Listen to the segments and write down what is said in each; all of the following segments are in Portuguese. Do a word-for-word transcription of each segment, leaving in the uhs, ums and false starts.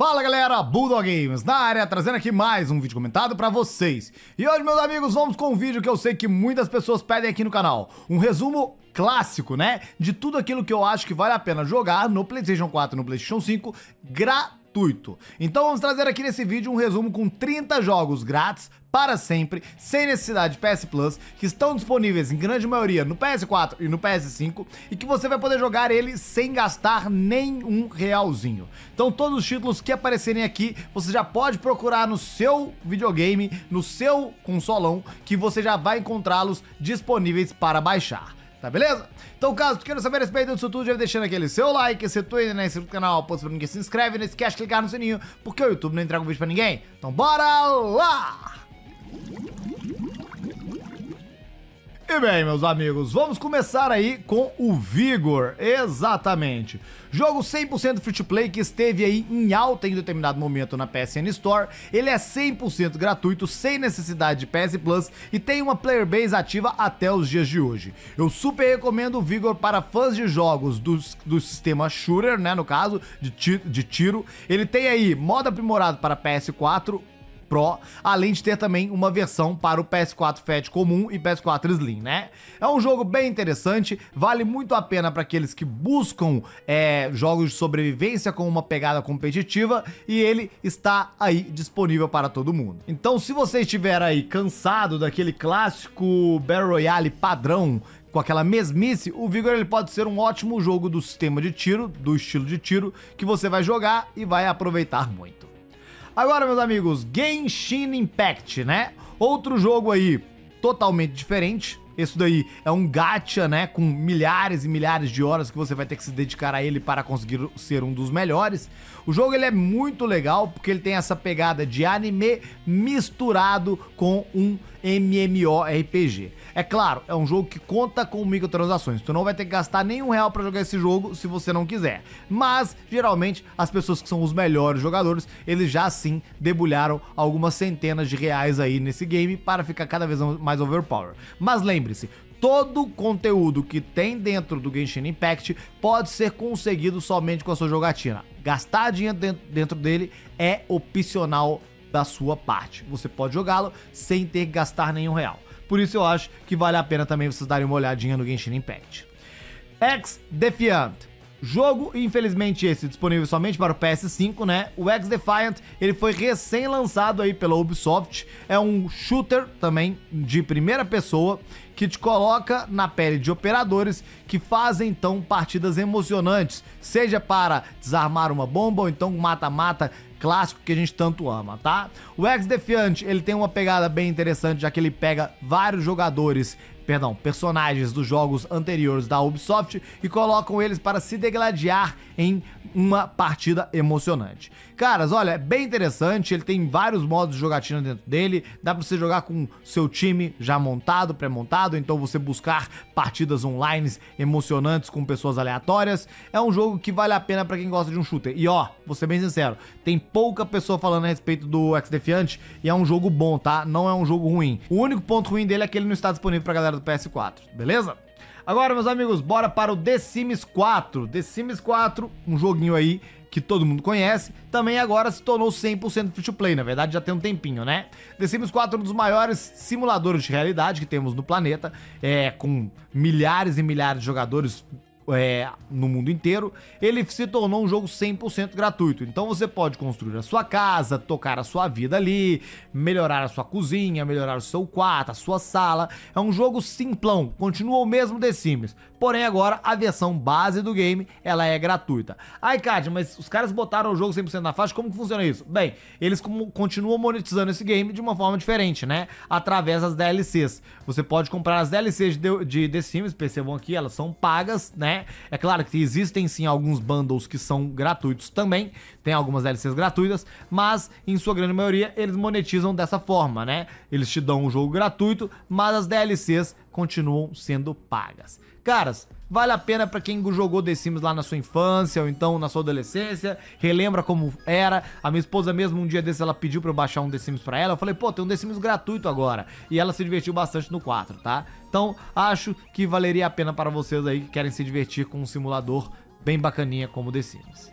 Fala galera, Bulldog Games na área, trazendo aqui mais um vídeo comentado pra vocês. E hoje, meus amigos, vamos com um vídeo que eu sei que muitas pessoas pedem aqui no canal. Um resumo clássico, né, de tudo aquilo que eu acho que vale a pena jogar no PlayStation quatro e no PlayStation cinco gratuito. Então vamos trazer aqui nesse vídeo um resumo com trinta jogos grátis para sempre, sem necessidade de P S Plus, que estão disponíveis em grande maioria no P S quatro e no P S cinco, e que você vai poder jogar ele sem gastar nenhum realzinho. Então todos os títulos que aparecerem aqui, você já pode procurar no seu videogame, no seu consolão, que você já vai encontrá-los disponíveis para baixar. Tá beleza? Então, caso tu queira saber a respeito disso tudo, já vai deixando aquele seu like, se tu ainda não é inscrito no canal, pode saber ninguém se inscreve, não esquece de clicar no sininho, porque o YouTube não entrega um vídeo pra ninguém. Então bora lá! E bem, meus amigos, vamos começar aí com o Vigor, exatamente. Jogo cem por cento free to play que esteve aí em alta em determinado momento na P S N Store. Ele é cem por cento gratuito, sem necessidade de P S Plus e tem uma player base ativa até os dias de hoje. Eu super recomendo o Vigor para fãs de jogos do, do sistema shooter, né, no caso, de tiro, de tiro. Ele tem aí modo aprimorado para P S quatro Pro, além de ter também uma versão para o P S quatro Fat comum e P S quatro Slim, né? É um jogo bem interessante, vale muito a pena para aqueles que buscam é, jogos de sobrevivência com uma pegada competitiva, e ele está aí disponível para todo mundo. Então, se você estiver aí cansado daquele clássico Battle Royale padrão, com aquela mesmice, o Vigor ele pode ser um ótimo jogo do sistema de tiro, do estilo de tiro, que você vai jogar e vai aproveitar muito. Agora, meus amigos, Genshin Impact, né? Outro jogo aí totalmente diferente. Esse daí é um gacha, né? Com milhares e milhares de horas que você vai ter que se dedicar a ele para conseguir ser um dos melhores. O jogo ele é muito legal porque ele tem essa pegada de anime misturado com um MMORPG. É claro, é um jogo que conta com microtransações. Tu não vai ter que gastar nenhum real para jogar esse jogo se você não quiser. Mas, geralmente, as pessoas que são os melhores jogadores, eles já sim debulharam algumas centenas de reais aí nesse game para ficar cada vez mais overpower. Mas lembre-se, todo conteúdo que tem dentro do Genshin Impact pode ser conseguido somente com a sua jogatina. Gastar dinheiro dentro dele é opcional da sua parte. Você pode jogá-lo sem ter que gastar nenhum real. Por isso eu acho que vale a pena também vocês darem uma olhadinha no Genshin Impact. X-Defiant. Jogo, infelizmente, esse disponível somente para o P S cinco, né? O X-Defiant, ele foi recém-lançado aí pela Ubisoft. É um shooter também de primeira pessoa que te coloca na pele de operadores que fazem, então, partidas emocionantes. Seja para desarmar uma bomba ou então um mata-mata clássico que a gente tanto ama, tá? O X-Defiant, ele tem uma pegada bem interessante, já que ele pega vários jogadores, perdão, personagens dos jogos anteriores da Ubisoft e colocam eles para se degladiar em uma partida emocionante. Caras, olha, é bem interessante, ele tem vários modos de jogatina dentro dele, dá pra você jogar com seu time já montado, pré-montado, então você buscar partidas online emocionantes com pessoas aleatórias. É um jogo que vale a pena pra quem gosta de um shooter. E ó, vou ser bem sincero, tem pouca pessoa falando a respeito do X-Defiant e é um jogo bom, tá? Não é um jogo ruim. O único ponto ruim dele é que ele não está disponível pra galera do P S quatro, beleza? Agora, meus amigos, bora para o The Sims quatro. The Sims quatro, um joguinho aí que todo mundo conhece, também agora se tornou cem por cento free to play, na verdade já tem um tempinho, né? The Sims quatro é um dos maiores simuladores de realidade que temos no planeta, é, com milhares e milhares de jogadores É, no mundo inteiro. Ele se tornou um jogo cem por cento gratuito, então você pode construir a sua casa, tocar a sua vida ali, melhorar a sua cozinha, melhorar o seu quarto, a sua sala. É um jogo simplão, continua o mesmo The Sims, porém agora a versão base do game, ela é gratuita. Ai, Cádio, mas os caras botaram o jogo cem por cento na faixa, como que funciona isso? Bem, eles como, continuam monetizando esse game de uma forma diferente, né? Através das D L Cs. Você pode comprar as D L Cs de, de The Sims, percebam aqui, elas são pagas, né? É claro que existem sim alguns bundles que são gratuitos também, tem algumas D L Cs gratuitas, mas em sua grande maioria eles monetizam dessa forma, né? Eles te dão um jogo gratuito, mas as D L Cs continuam sendo pagas. Caras, vale a pena pra quem jogou The Sims lá na sua infância ou então na sua adolescência, relembra como era. A minha esposa mesmo, um dia desses, ela pediu pra eu baixar um The Sims pra ela. Eu falei, pô, tem um The Sims gratuito agora. E ela se divertiu bastante no quatro, tá? Então, acho que valeria a pena para vocês aí que querem se divertir com um simulador bem bacaninha como The Sims.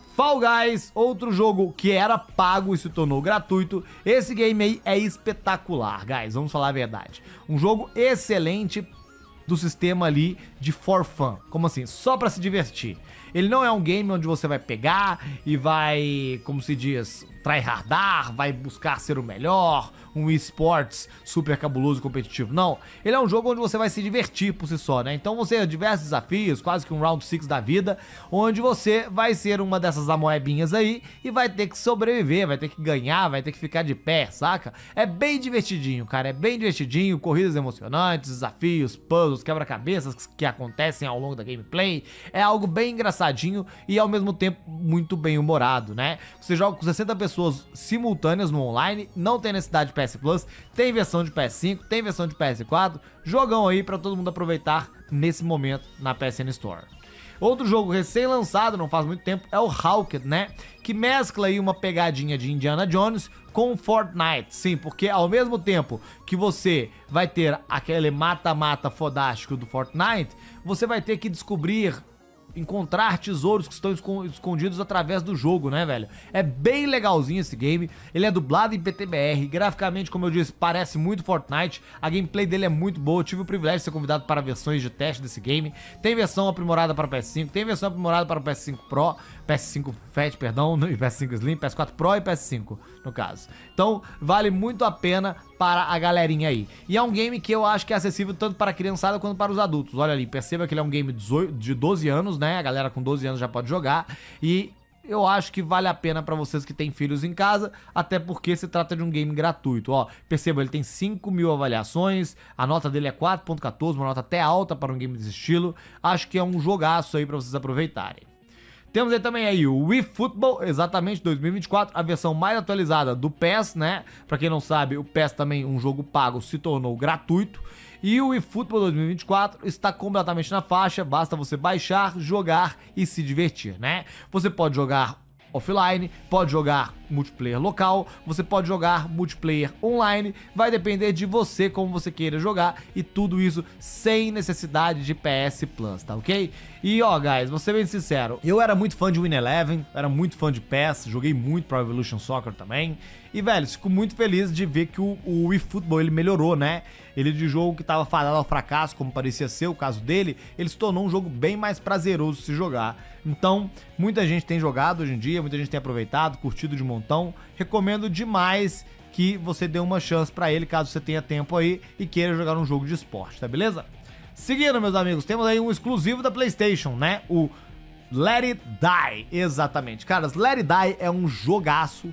Fall Guys, outro jogo que era pago e se tornou gratuito. Esse game aí é espetacular, guys, vamos falar a verdade. Um jogo excelente do sistema ali de for fun, como assim, só pra se divertir. Ele não é um game onde você vai pegar e vai, como se diz, tryhardar, vai buscar ser o melhor, um esportes super cabuloso e competitivo. Não, ele é um jogo onde você vai se divertir por si só, né? Então você tem diversos desafios, quase que um round six da vida, onde você vai ser uma dessas amoebinhas aí e vai ter que sobreviver, vai ter que ganhar, vai ter que ficar de pé, saca? É bem divertidinho, cara, é bem divertidinho, corridas emocionantes, desafios, puzzles, quebra-cabeças que acontecem ao longo da gameplay. É algo bem engraçadinho e ao mesmo tempo muito bem humorado, né? Você joga com sessenta pessoas simultâneas no online, não tem necessidade de P S Plus, tem versão de P S cinco, tem versão de P S quatro, jogão aí pra todo mundo aproveitar nesse momento na P S N Store. Outro jogo recém-lançado, não faz muito tempo, é o Hawked, né? Que mescla aí uma pegadinha de Indiana Jones com Fortnite. Sim, porque ao mesmo tempo que você vai ter aquele mata-mata fodástico do Fortnite, você vai ter que descobrir, encontrar tesouros que estão escondidos através do jogo, né, velho? É bem legalzinho esse game, ele é dublado em P T B R, graficamente, como eu disse, parece muito Fortnite, a gameplay dele é muito boa, eu tive o privilégio de ser convidado para versões de teste desse game, tem versão aprimorada para P S cinco, tem versão aprimorada para P S cinco Pro, P S cinco Fat, perdão, P S cinco Slim, P S quatro Pro e P S cinco, no caso. Então, vale muito a pena para a galerinha aí. E é um game que eu acho que é acessível tanto para a criançada quanto para os adultos. Olha ali, perceba que ele é um game de doze anos, né? A galera com doze anos já pode jogar. E eu acho que vale a pena para vocês que têm filhos em casa, até porque se trata de um game gratuito. Ó, perceba, ele tem cinco mil avaliações, a nota dele é quatro ponto quatorze, uma nota até alta para um game desse estilo. Acho que é um jogaço aí para vocês aproveitarem. Temos aí também aí o Wii Football, exatamente dois mil e vinte e quatro, a versão mais atualizada do P E S, né? Pra quem não sabe, o P E S também, um jogo pago, se tornou gratuito. E o Wii Football dois mil e vinte e quatro está completamente na faixa, basta você baixar, jogar e se divertir, né? Você pode jogar offline, pode jogar multiplayer local, você pode jogar multiplayer online, vai depender de você como você queira jogar e tudo isso sem necessidade de P S Plus, tá ok? E ó, guys, vou ser bem sincero, eu era muito fã de Win Eleven, era muito fã de P E S, joguei muito Pro Evolution Soccer também, e velho, fico muito feliz de ver que o, o Wii Football ele melhorou, né? Ele de jogo que tava fadado ao fracasso, como parecia ser o caso dele, ele se tornou um jogo bem mais prazeroso de se jogar. Então, muita gente tem jogado hoje em dia, muita gente tem aproveitado, curtido de montão. Recomendo demais que você dê uma chance pra ele, caso você tenha tempo aí e queira jogar um jogo de esporte, tá beleza? Seguindo, meus amigos, temos aí um exclusivo da PlayStation, né? O Let It Die, exatamente. Caras, Let It Die é um jogaço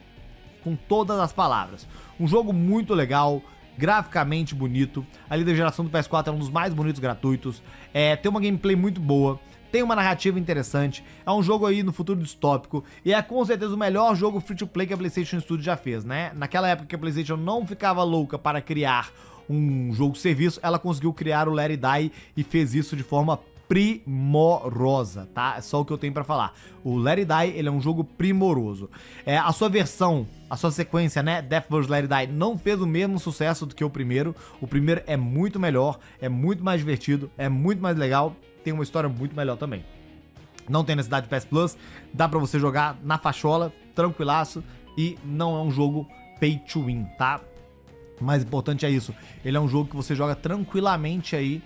com todas as palavras. Um jogo muito legal, graficamente bonito. Ali da geração do P S quatro é um dos mais bonitos gratuitos. É, tem uma gameplay muito boa. Tem uma narrativa interessante, é um jogo aí no futuro distópico e é com certeza o melhor jogo free-to-play que a PlayStation Studios já fez, né? Naquela época que a PlayStation não ficava louca para criar um jogo-serviço, ela conseguiu criar o Let It Die e fez isso de forma primorosa, tá? É só o que eu tenho pra falar. O Let It Die, ele é um jogo primoroso. É, a sua versão, a sua sequência, né, Death versus. Let It Die, não fez o mesmo sucesso do que o primeiro. O primeiro é muito melhor, é muito mais divertido, é muito mais legal, tem uma história muito melhor também. Não tem necessidade de P S Plus, dá pra você jogar na fachola, tranquilaço, e não é um jogo pay to win, tá? O mais importante é isso, ele é um jogo que você joga tranquilamente aí,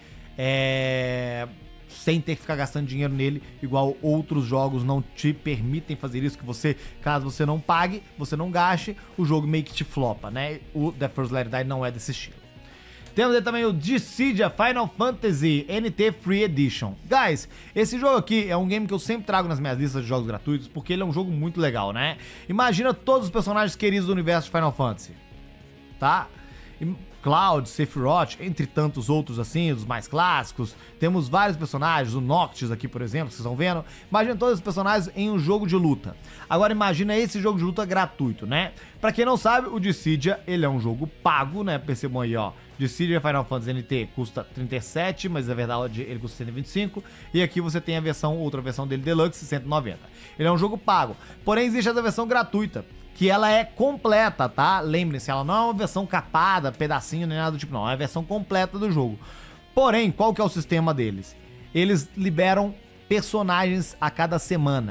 é... sem ter que ficar gastando dinheiro nele, igual outros jogos não te permitem fazer isso, que você, caso você não pague, você não gaste, o jogo meio que te flopa, né? O Death versus. Let It Die não é desse estilo. Temos aí também o Dissidia Final Fantasy N T Free Edition. Guys, esse jogo aqui é um game que eu sempre trago nas minhas listas de jogos gratuitos, porque ele é um jogo muito legal, né? Imagina todos os personagens queridos do universo de Final Fantasy, tá? Cloud, Sephiroth, entre tantos outros assim, os mais clássicos. Temos vários personagens, o Noctis aqui, por exemplo, vocês estão vendo. Imagina todos os personagens em um jogo de luta. Agora imagina esse jogo de luta gratuito, né? Pra quem não sabe, o Dissidia, ele é um jogo pago, né? Percebam aí, ó. Dissidia Final Fantasy N T custa trinta e sete, mas na verdade ele custa cento e vinte e cinco. E aqui você tem a versão, outra versão dele, Deluxe, cento e noventa. Ele é um jogo pago. Porém, existe essa versão gratuita, que ela é completa, tá? Lembrem-se, ela não é uma versão capada, pedacinho, nem nada do tipo, não. É a versão completa do jogo. Porém, qual que é o sistema deles? Eles liberam personagens a cada semana.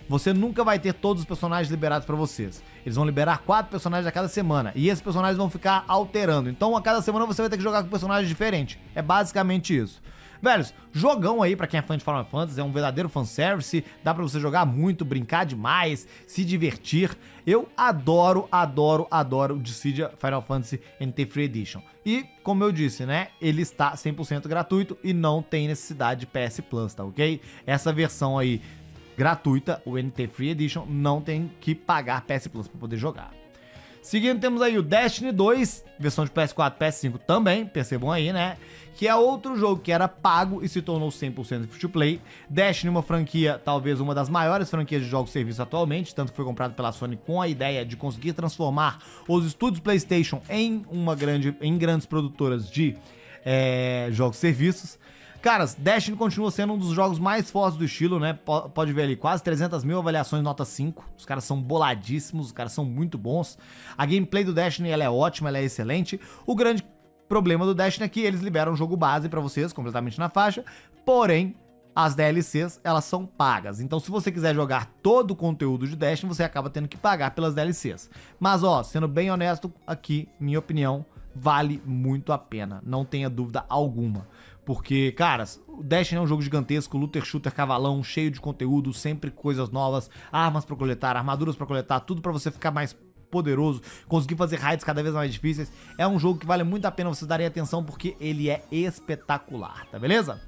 você nunca vai ter todos os personagens liberados pra vocês. Eles vão liberar quatro personagens a cada semana, e esses personagens vão ficar alterando. Então a cada semana você vai ter que jogar com personagens diferentes. É basicamente isso. Velhos, jogão aí pra quem é fã de Final Fantasy, é um verdadeiro fanservice, dá pra você jogar muito, brincar demais, se divertir. Eu adoro, adoro, adoro o Dissidia Final Fantasy N T Free Edition. E, como eu disse, né, ele está cem por cento gratuito e não tem necessidade de P S Plus, tá ok? Essa versão aí gratuita, o N T Free Edition, não tem que pagar P S Plus pra poder jogar. Seguindo, temos aí o Destiny dois, versão de P S quatro, P S cinco também, percebam aí, né? Que é outro jogo que era pago e se tornou cem por cento free to play. Destiny, uma franquia, talvez uma das maiores franquias de jogos de serviço atualmente, tanto que foi comprado pela Sony com a ideia de conseguir transformar os estúdios PlayStation em, uma grande, em grandes produtoras de é, jogos e serviços. Caras, Destiny continua sendo um dos jogos mais fortes do estilo, né? Pode ver ali, quase trezentas mil avaliações nota cinco. Os caras são boladíssimos, os caras são muito bons. A gameplay do Destiny, ela é ótima, ela é excelente. O grande problema do Destiny é que eles liberam um jogo base pra vocês, completamente na faixa. Porém, as D L Cs, elas são pagas. Então, se você quiser jogar todo o conteúdo de Destiny, você acaba tendo que pagar pelas D L Cs. Mas, ó, sendo bem honesto aqui, minha opinião, vale muito a pena. Não tenha dúvida alguma. Porque, caras, o Destiny é um jogo gigantesco, looter, shooter, cavalão, cheio de conteúdo, sempre coisas novas, armas pra coletar, armaduras pra coletar, tudo pra você ficar mais poderoso, conseguir fazer raids cada vez mais difíceis. É um jogo que vale muito a pena vocês darem atenção porque ele é espetacular, tá beleza?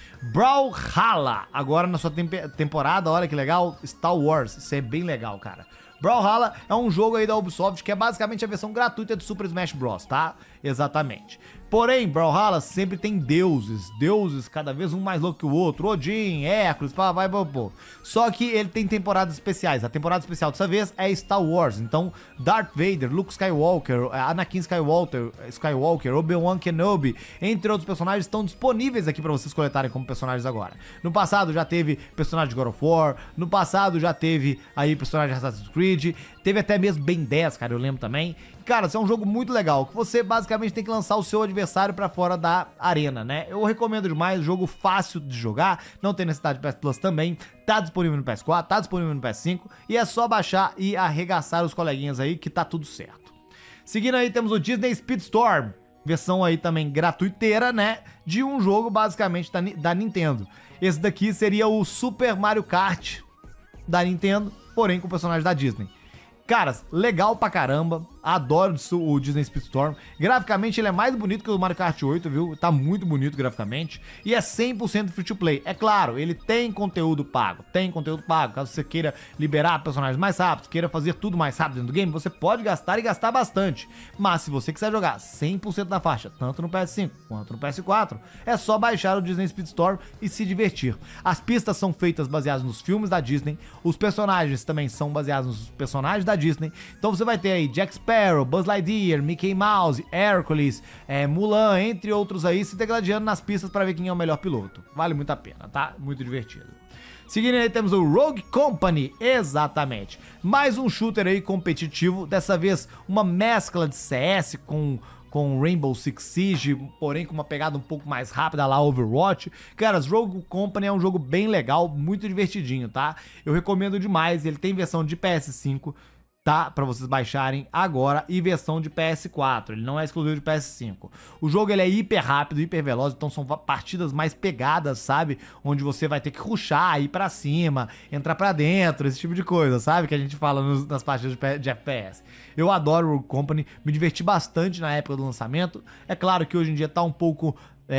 Brawlhalla, agora na sua temp- temporada, olha que legal, Star Wars, isso é bem legal, cara. Brawlhalla é um jogo aí da Ubisoft que é basicamente a versão gratuita de Super Smash Bros, tá? Exatamente. Porém, Brawlhalla sempre tem deuses, deuses cada vez um mais louco que o outro, Odin, Hércules, pá, vai, pô, pô. Só que ele tem temporadas especiais. A temporada especial dessa vez é Star Wars. Então, Darth Vader, Luke Skywalker, Anakin Skywalker, Skywalker, Obi-Wan Kenobi, entre outros personagens, estão disponíveis aqui pra vocês coletarem como personagens agora. No passado já teve personagem de God of War, no passado já teve aí personagem de Assassin's Creed, teve até mesmo Ben dez, cara, eu lembro também. Cara, isso é um jogo muito legal, que você basicamente tem que lançar o seu adversário pra fora da arena, né? Eu recomendo demais, jogo fácil de jogar, não tem necessidade de P S Plus também, tá disponível no P S quatro, tá disponível no P S cinco, e é só baixar e arregaçar os coleguinhas aí que tá tudo certo. Seguindo aí temos o Disney Speedstorm, versão aí também gratuiteira, né? De um jogo basicamente da, da Nintendo. Esse daqui seria o Super Mario Kart da Nintendo, porém com personagem da Disney. Caras, legal pra caramba, adoro o Disney Speedstorm, graficamente ele é mais bonito que o Mario Kart oito, viu, tá muito bonito graficamente, e é cem por cento free to play, é claro, ele tem conteúdo pago, tem conteúdo pago, caso você queira liberar personagens mais rápidos, queira fazer tudo mais rápido dentro do game, você pode gastar e gastar bastante, mas se você quiser jogar cem por cento na faixa, tanto no P S cinco quanto no P S quatro, é só baixar o Disney Speedstorm e se divertir. As pistas são feitas baseadas nos filmes da Disney, os personagens também são baseados nos personagens da Disney, então você vai ter aí Jack Sparrow, Buzz Lightyear, Mickey Mouse, Hércules, é, Mulan, entre outros aí, se degladiando nas pistas para ver quem é o melhor piloto. Vale muito a pena, tá? Muito divertido. Seguindo aí temos o Rogue Company, exatamente. Mais um shooter aí competitivo, dessa vez uma mescla de C S com... com Rainbow Six Siege, porém com uma pegada um pouco mais rápida lá, Overwatch. Cara, Rogue Company é um jogo bem legal, muito divertidinho, tá? Eu recomendo demais, ele tem versão de P S cinco, tá? Pra vocês baixarem agora, e versão de P S quatro, ele não é exclusivo de P S cinco. O jogo ele é hiper rápido, hiper veloz, então são partidas mais pegadas, sabe? Onde você vai ter que rushar, ir pra cima, entrar pra dentro, esse tipo de coisa, sabe? Que a gente fala nos, nas partidas de, de F P S. Eu adoro o Rogue Company, me diverti bastante na época do lançamento. É claro que hoje em dia tá um pouco...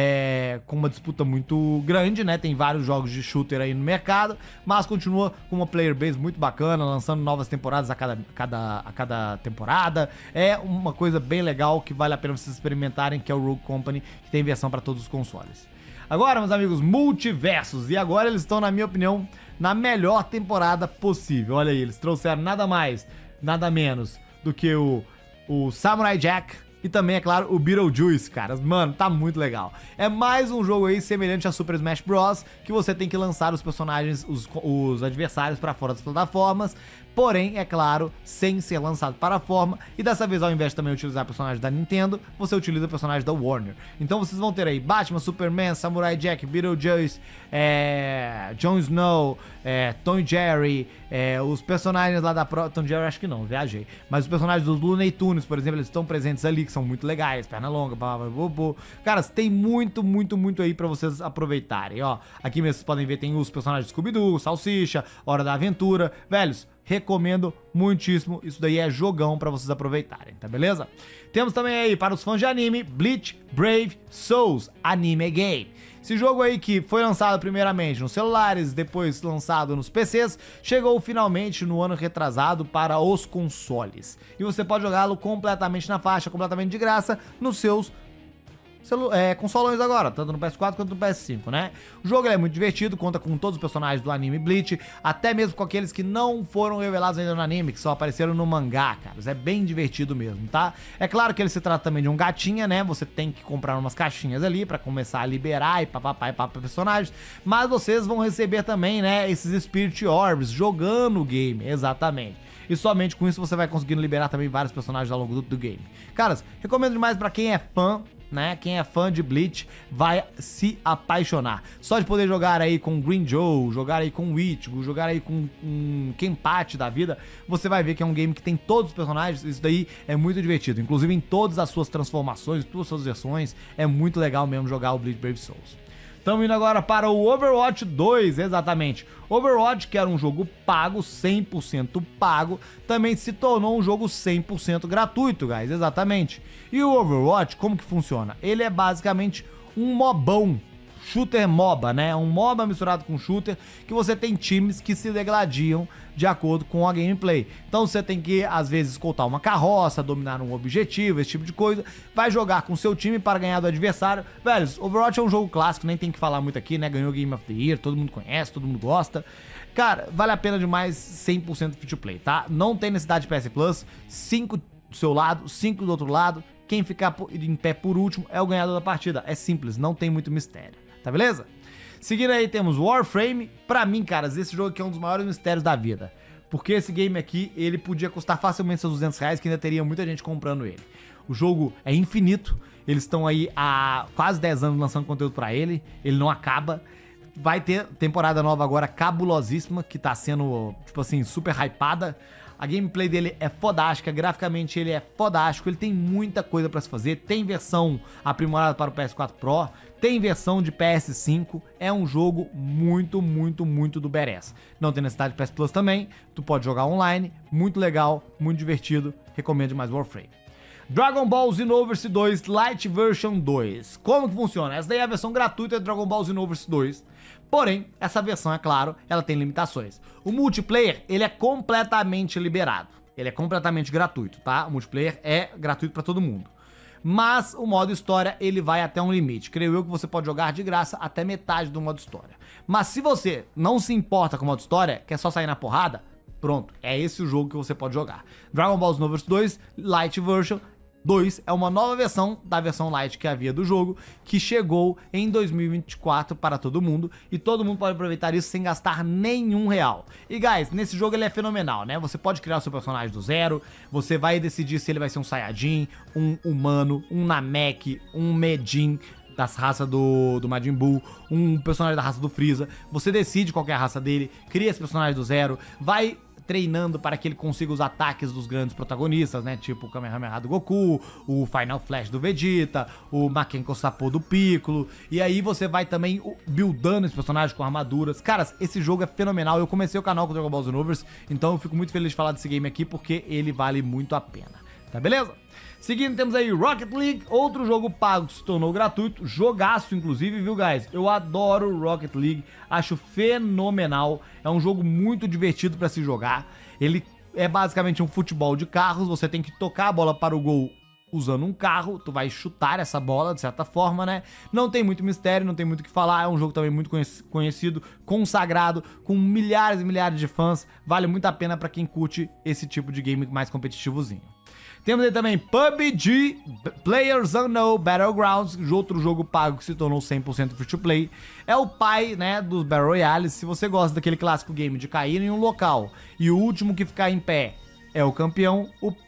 É, com uma disputa muito grande, né? Tem vários jogos de shooter aí no mercado, mas continua com uma player base muito bacana, lançando novas temporadas a cada, cada, a cada temporada. É uma coisa bem legal que vale a pena vocês experimentarem, que é o Rogue Company, que tem versão para todos os consoles. Agora, meus amigos, multiversos, e agora eles estão, na minha opinião, na melhor temporada possível. Olha aí, eles trouxeram nada mais, nada menos do que o, o Samurai Jack. E também, é claro, o Beetlejuice, caras. Mano, tá muito legal. É mais um jogo aí semelhante a Super Smash Bros, que você tem que lançar os personagens, os, os adversários pra fora das plataformas, porém, é claro, sem ser lançado para a forma, e dessa vez ao invés de também utilizar personagens da Nintendo, você utiliza personagens da Warner. Então vocês vão ter aí Batman, Superman, Samurai Jack, Beetlejuice, é, Jon Snow, é, Tom e Jerry, é, os personagens lá da Pro... Tom e Jerry acho que não, viajei, mas os personagens dos Looney Tunes, por exemplo, eles estão presentes ali, que são muito legais, perna longa, blá, blá, blá, blá. Cara, tem muito, muito, muito aí pra vocês aproveitarem, ó. Aqui mesmo vocês podem ver, tem os personagens de Scooby-Doo, Salsicha, Hora da Aventura, velhos, recomendo muitíssimo, isso daí é jogão pra vocês aproveitarem, tá beleza? Temos também aí, para os fãs de anime, Bleach Brave Souls Anime Game. Esse jogo aí que foi lançado primeiramente nos celulares, depois lançado nos P Cs, chegou finalmente no ano retrasado para os consoles. E você pode jogá-lo completamente na faixa, completamente de graça, nos seus É, consolões agora, tanto no P S quatro quanto no P S cinco, né? O jogo é muito divertido, conta com todos os personagens do anime Bleach, até mesmo com aqueles que não foram revelados ainda no anime, que só apareceram no mangá, cara. É bem divertido mesmo, tá? É claro que ele se trata também de um gatinha, né? Você tem que comprar umas caixinhas ali pra começar a liberar e papapá e papapá personagens, mas vocês vão receber também, né, esses Spirit Orbs jogando o game, exatamente. E somente com isso você vai conseguindo liberar também vários personagens ao longo do, do game. Caras, recomendo demais pra quem é fã, né? Quem é fã de Bleach vai se apaixonar. Só de poder jogar aí com Green Joe, jogar aí com Ichigo, jogar aí com um Kenpachi da vida, você vai ver que é um game que tem todos os personagens. Isso daí é muito divertido, inclusive em todas as suas transformações, todas as suas versões. É muito legal mesmo jogar o Bleach Brave Souls. Estamos indo agora para o Overwatch dois, exatamente. Overwatch, que era um jogo pago, cem por cento pago, também se tornou um jogo cem por cento gratuito, guys, exatamente. E o Overwatch, como que funciona? Ele é basicamente um mobão, shooter MOBA, né? Um MOBA misturado com shooter, que você tem times que se degladiam de acordo com a gameplay. Então você tem que, às vezes, escoltar uma carroça, dominar um objetivo, esse tipo de coisa. Vai jogar com seu time para ganhar do adversário. Velhos, Overwatch é um jogo clássico, nem tem que falar muito aqui, né? Ganhou Game of the Year, todo mundo conhece, todo mundo gosta. Cara, vale a pena demais, cem por cento free to play, tá? Não tem necessidade de P S Plus, cinco do seu lado, cinco do outro lado. Quem ficar em pé por último é o ganhador da partida. É simples, não tem muito mistério, tá beleza? Seguindo aí temos Warframe. Pra mim, caras, esse jogo aqui é um dos maiores mistérios da vida. Porque esse game aqui, ele podia custar facilmente seus duzentos reais, que ainda teria muita gente comprando ele. O jogo é infinito. Eles estão aí há quase dez anos lançando conteúdo pra ele. Ele não acaba. Vai ter temporada nova agora, cabulosíssima, que tá sendo, tipo assim, super hypada. A gameplay dele é fodástica, graficamente ele é fodástico, ele tem muita coisa pra se fazer, tem versão aprimorada para o P S quatro Pro, tem versão de P S cinco, é um jogo muito, muito, muito do badass. Não tem necessidade de P S Plus também, tu pode jogar online, muito legal, muito divertido, recomendo demais Warframe. Dragon Ball Xenoverse dois Lite Version dois. Como que funciona? Essa daí é a versão gratuita de Dragon Ball Xenoverse dois. Porém, essa versão, é claro, ela tem limitações. O multiplayer, ele é completamente liberado. Ele é completamente gratuito, tá? O multiplayer é gratuito pra todo mundo. Mas o modo história, ele vai até um limite. Creio eu que você pode jogar de graça até metade do modo história. Mas se você não se importa com o modo história, quer só sair na porrada, pronto, é esse o jogo que você pode jogar. Dragon Ball Xenoverse dois Lite Version dois é uma nova versão da versão Lite que havia do jogo, que chegou em dois mil e vinte e quatro para todo mundo, e todo mundo pode aproveitar isso sem gastar nenhum real. E guys, nesse jogo ele é fenomenal, né? Você pode criar o seu personagem do zero, você vai decidir se ele vai ser um Saiyajin, um humano, um Namek, um Medin, das raças do, do Majin Buu, um personagem da raça do Freeza. Você decide qual que é a raça dele, cria esse personagem do zero, vai treinando para que ele consiga os ataques dos grandes protagonistas, né? Tipo o Kamehameha do Goku, o Final Flash do Vegeta, o Makenko Sapo do Piccolo. E aí você vai também buildando esse personagem com armaduras. Caras, esse jogo é fenomenal. Eu comecei o canal com o Dragon Ball Xenoverse, então eu fico muito feliz de falar desse game aqui, porque ele vale muito a pena. Tá beleza? Seguindo, temos aí Rocket League, outro jogo pago que se tornou gratuito, jogaço inclusive, viu guys? Eu adoro Rocket League, acho fenomenal, é um jogo muito divertido pra se jogar. Ele é basicamente um futebol de carros, você tem que tocar a bola para o gol usando um carro, tu vai chutar essa bola de certa forma, né? Não tem muito mistério, não tem muito o que falar, é um jogo também muito conhecido, consagrado, com milhares e milhares de fãs, vale muito a pena pra quem curte esse tipo de game mais competitivozinho. Temos aí também P U B G, Players Unknown Battlegrounds, outro jogo pago que se tornou cem por cento free to play. É o pai, né, dos Battle Royales. Se você gosta daquele clássico game de cair em um local e o último que ficar em pé é o campeão, o P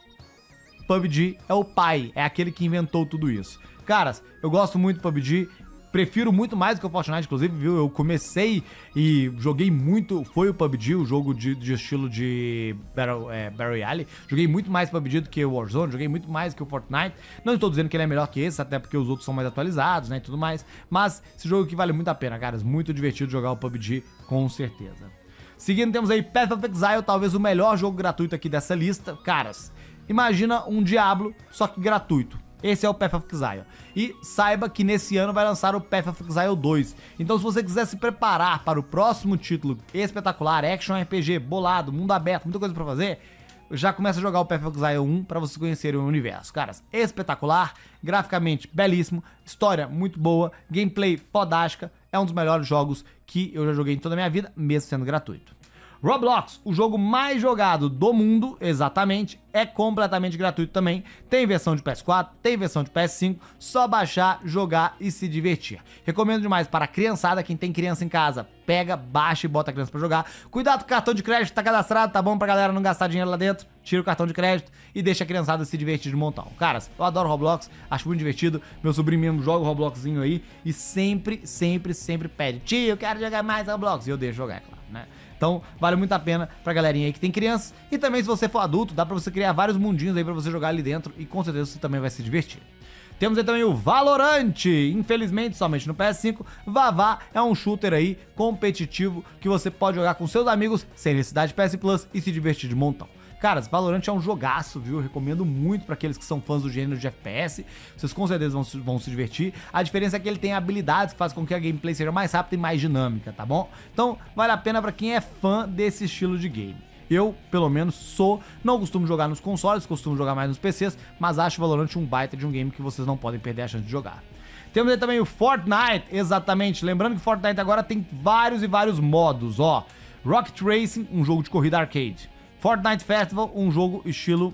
U B G é o pai, é aquele que inventou tudo isso. Caras, eu gosto muito do P U B G. Prefiro muito mais do que o Fortnite, inclusive, viu? Eu comecei e joguei muito, foi o P U B G, o jogo de, de estilo de Battle, é, Battle Royale. Joguei muito mais P U B G do que o Warzone, joguei muito mais que o Fortnite. Não estou dizendo que ele é melhor que esse, até porque os outros são mais atualizados, né, e tudo mais. Mas esse jogo aqui vale muito a pena, caras. Muito divertido jogar o P U B G, com certeza. Seguindo, temos aí Path of Exile, talvez o melhor jogo gratuito aqui dessa lista. Caras, imagina um Diablo, só que gratuito. Esse é o Path of Exile. E saiba que nesse ano vai lançar o Path of Exile dois. Então se você quiser se preparar para o próximo título espetacular, action R P G, bolado, mundo aberto, muita coisa pra fazer, já começa a jogar o Path of Exile um para vocês conhecerem o universo. Caras, espetacular, graficamente belíssimo, história muito boa, gameplay fodástica, é um dos melhores jogos que eu já joguei em toda a minha vida, mesmo sendo gratuito. Roblox, o jogo mais jogado do mundo, exatamente, é completamente gratuito também. Tem versão de P S quatro, tem versão de P S cinco, só baixar, jogar e se divertir. Recomendo demais para a criançada, quem tem criança em casa, pega, baixa e bota a criança pra jogar. Cuidado com o cartão de crédito, tá cadastrado, tá bom pra galera não gastar dinheiro lá dentro. Tira o cartão de crédito e deixa a criançada se divertir de montão. Caras, eu adoro Roblox, acho muito divertido. Meu sobrinho mesmo joga o Robloxzinho aí e sempre, sempre, sempre pede: tio, eu quero jogar mais Roblox. E eu deixo jogar, é claro, né? Então, vale muito a pena pra galerinha aí que tem crianças. E também, se você for adulto, dá pra você criar vários mundinhos aí pra você jogar ali dentro. E com certeza você também vai se divertir. Temos aí também o Valorant, infelizmente somente no P S cinco. Vavá é um shooter aí competitivo que você pode jogar com seus amigos sem necessidade de P S Plus e se divertir de montão. Caras, Valorant é um jogaço, viu? Eu recomendo muito para aqueles que são fãs do gênero de F P S. Vocês com certeza vão, vão se divertir. A diferença é que ele tem habilidades que fazem com que a gameplay seja mais rápida e mais dinâmica, tá bom? Então, vale a pena para quem é fã desse estilo de game. Eu, pelo menos, sou. Não costumo jogar nos consoles, costumo jogar mais nos P Cs, mas acho Valorant um baita de um game que vocês não podem perder a chance de jogar. Temos aí também o Fortnite, exatamente. Lembrando que Fortnite agora tem vários e vários modos, ó. Rocket Racing, um jogo de corrida arcade. Fortnite Festival, um jogo estilo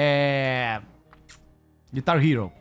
é... Guitar Hero.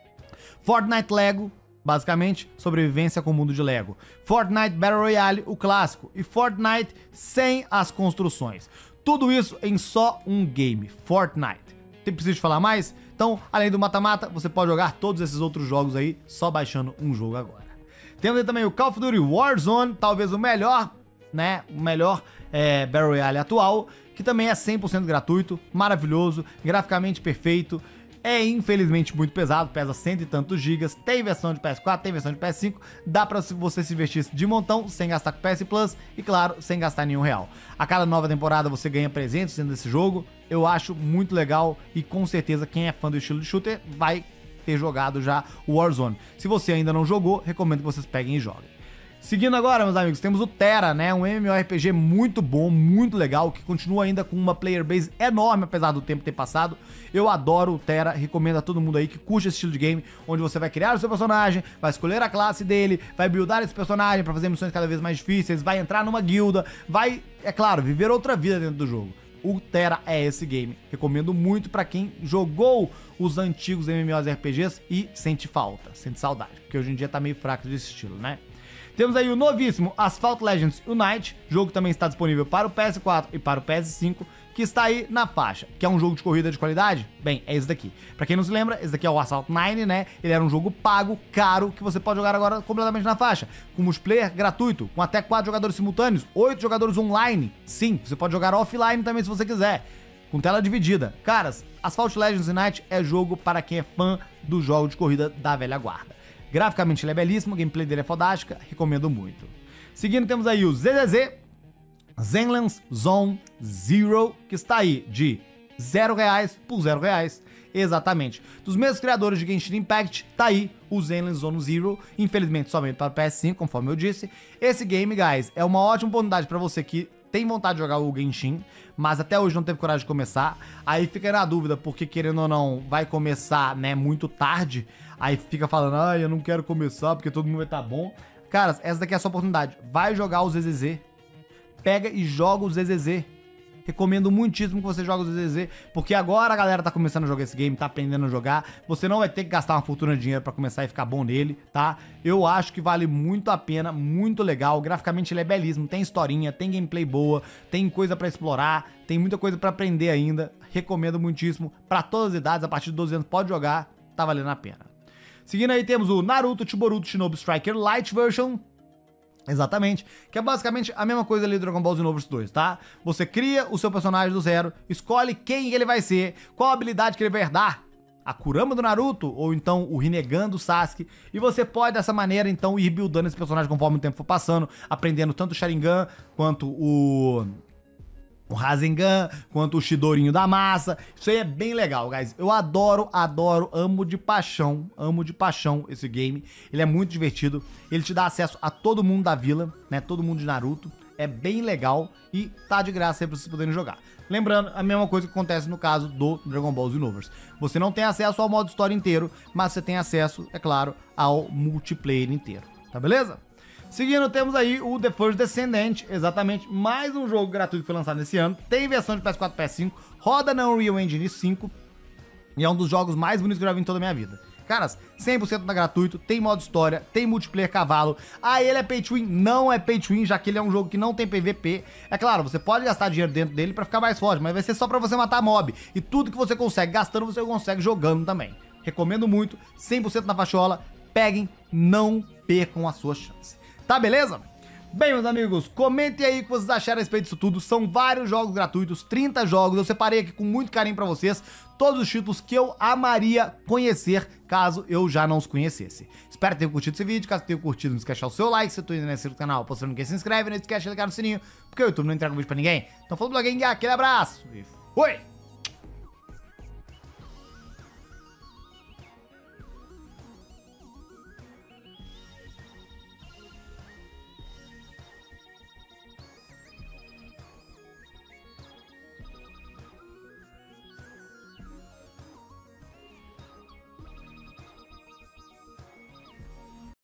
Fortnite Lego, basicamente, sobrevivência com o mundo de Lego. Fortnite Battle Royale, o clássico. E Fortnite sem as construções. Tudo isso em só um game, Fortnite. Tem preciso de falar mais? Então, além do mata-mata, você pode jogar todos esses outros jogos aí, só baixando um jogo agora. Temos aí também o Call of Duty Warzone, talvez o melhor, né, o melhor é, Battle Royale atual, que também é cem por cento gratuito, maravilhoso, graficamente perfeito, é infelizmente muito pesado, pesa cento e tantos gigas, tem versão de P S quatro, tem versão de P S cinco, dá pra você se divertir de montão, sem gastar com P S Plus e claro, sem gastar nenhum real. A cada nova temporada você ganha presentes dentro desse jogo, eu acho muito legal e com certeza quem é fã do estilo de shooter vai ter jogado já o Warzone. Se você ainda não jogou, recomendo que vocês peguem e joguem. Seguindo agora, meus amigos, temos o Tera, né? Um MMORPG muito bom, muito legal, que continua ainda com uma player base enorme, apesar do tempo ter passado. Eu adoro o Tera, recomendo a todo mundo aí que curte esse estilo de game, onde você vai criar o seu personagem, vai escolher a classe dele, vai buildar esse personagem pra fazer missões cada vez mais difíceis, vai entrar numa guilda, vai, é claro, viver outra vida dentro do jogo. O Tera é esse game. Recomendo muito pra quem jogou os antigos MMORPGs e sente falta, sente saudade, porque hoje em dia tá meio fraco desse estilo, né? Temos aí o novíssimo Asphalt Legends Unite, jogo que também está disponível para o P S quatro e para o P S cinco, que está aí na faixa. Que é um jogo de corrida de qualidade? Bem, é esse daqui. Pra quem não se lembra, esse daqui é o Asphalt nove, né? Ele era um jogo pago, caro, que você pode jogar agora completamente na faixa. Com multiplayer gratuito, com até quatro jogadores simultâneos, oito jogadores online. Sim, você pode jogar offline também se você quiser, com tela dividida. Caras, Asphalt Legends Unite é jogo para quem é fã do jogo de corrida da velha guarda. Graficamente ele é belíssimo, o gameplay dele é fodástica, recomendo muito. Seguindo temos aí o Z Z Z, Zenless Zone Zero, que está aí de zero reais por zero reais, exatamente. Dos mesmos criadores de Genshin Impact, tá aí o Zenless Zone Zero, infelizmente somente para o P S cinco, conforme eu disse. Esse game, guys, é uma ótima oportunidade para você que tem vontade de jogar o Genshin, mas até hoje não teve coragem de começar. Aí fica na dúvida, porque querendo ou não, vai começar, né, muito tarde. Aí fica falando, ah, eu não quero começar porque todo mundo vai estar bom. Caras, essa daqui é a sua oportunidade. Vai jogar o Z Z Z. Pega e joga o Z Z Z. Recomendo muitíssimo que você jogue o Z Z Z, porque agora a galera tá começando a jogar esse game, tá aprendendo a jogar. Você não vai ter que gastar uma fortuna de dinheiro pra começar e ficar bom nele, tá? Eu acho que vale muito a pena, muito legal. Graficamente ele é belíssimo, tem historinha, tem gameplay boa, tem coisa pra explorar, tem muita coisa pra aprender ainda. Recomendo muitíssimo pra todas as idades, a partir de doze anos pode jogar, tá valendo a pena. Seguindo aí temos o Naruto Chiboruto Shinobi Striker Light Version. Exatamente, que é basicamente a mesma coisa ali do Dragon Ball Xenoverse dois, tá? Você cria o seu personagem do zero, escolhe quem ele vai ser, qual a habilidade que ele vai herdar, a Kurama do Naruto ou então o Rinnegan do Sasuke, e você pode dessa maneira então ir buildando esse personagem conforme o tempo for passando, aprendendo tanto o Sharingan quanto o... o Rasengan, quanto o Shidorinho da massa. Isso aí é bem legal, guys. Eu adoro, adoro, amo de paixão, amo de paixão esse game. Ele é muito divertido, ele te dá acesso a todo mundo da vila, né, todo mundo de Naruto. É bem legal e tá de graça aí pra vocês poderem jogar. Lembrando, a mesma coisa que acontece no caso do Dragon Ball Xenoverse. Você não tem acesso ao modo história inteiro, mas você tem acesso, é claro, ao multiplayer inteiro, tá beleza? Seguindo, temos aí o The First Descendant, exatamente, mais um jogo gratuito que foi lançado nesse ano, tem versão de P S quatro e P S cinco, roda na Unreal Engine cinco, e é um dos jogos mais bonitos que eu já vi em toda a minha vida. Caras, cem por cento tá gratuito, tem modo história, tem multiplayer cavalo. Ah, ele é pay to win? Não é pay to win, já que ele é um jogo que não tem P V P. É claro, você pode gastar dinheiro dentro dele pra ficar mais forte, mas vai ser só pra você matar mob. E tudo que você consegue gastando, você consegue jogando também. Recomendo muito, cem por cento na fachola, peguem, não percam a sua chance. Tá, beleza? Bem, meus amigos, comentem aí o que vocês acharam a respeito disso tudo. São vários jogos gratuitos, trinta jogos. Eu separei aqui com muito carinho pra vocês todos os títulos que eu amaria conhecer, caso eu já não os conhecesse. Espero que tenham curtido esse vídeo. Caso tenham curtido, não esquece de deixar o seu like. Se tu ainda não é inscrito no canal, postando quem se inscreve, não esquece de ligar no sininho, porque o YouTube não entrega vídeo pra ninguém. Então, falou, bloguinho, aquele abraço e fui!